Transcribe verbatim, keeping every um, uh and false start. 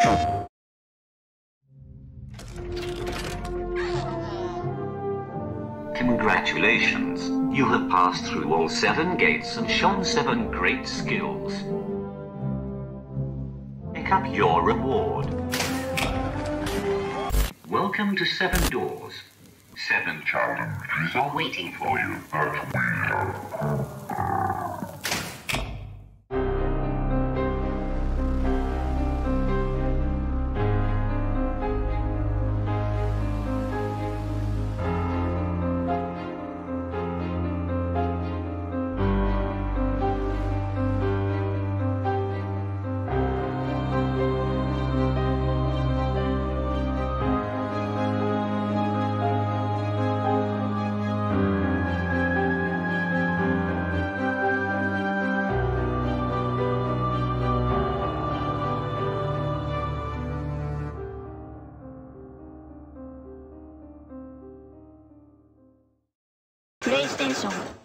Congratulations, you have passed through all seven gates and shown seven great skills. Pick up your reward. Welcome to Seven Doors. Seven challenges are waiting for you that we PlayStation